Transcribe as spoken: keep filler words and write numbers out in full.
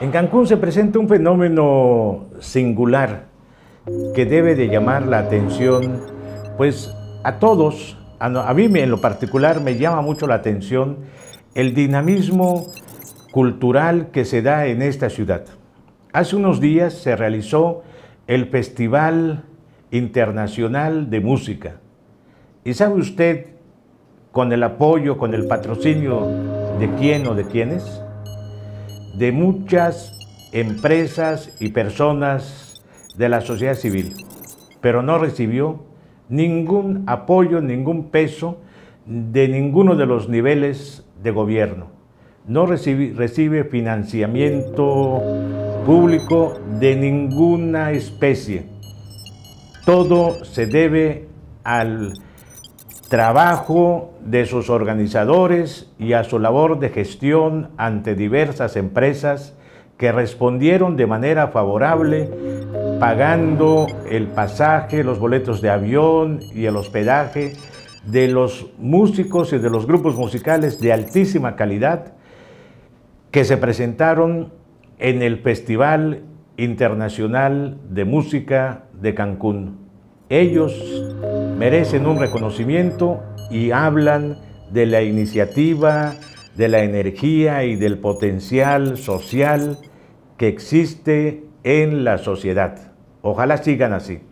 En Cancún se presenta un fenómeno singular que debe de llamar la atención, pues a todos, a, no- a mí en lo particular me llama mucho la atención el dinamismo cultural que se da en esta ciudad. Hace unos días se realizó el Festival Internacional de Música. ¿Y sabe usted con el apoyo, con el patrocinio de quién o de quiénes? De muchas empresas y personas de la sociedad civil, pero no recibió ningún apoyo, ningún peso de ninguno de los niveles de gobierno. No recibe, recibe financiamiento público de ninguna especie. Todo se debe al trabajo de sus organizadores y a su labor de gestión ante diversas empresas que respondieron de manera favorable, pagando el pasaje, los boletos de avión y el hospedaje de los músicos y de los grupos musicales de altísima calidad que se presentaron en el Festival Internacional de Música de Cancún. Ellos merecen un reconocimiento y hablan de la iniciativa, de la energía y del potencial social que existe en la sociedad. Ojalá sigan así.